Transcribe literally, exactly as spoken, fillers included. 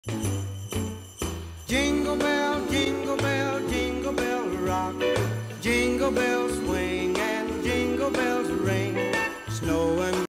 Jingle bell, jingle bell, jingle bell rock. Jingle bells swing and jingle bells ring.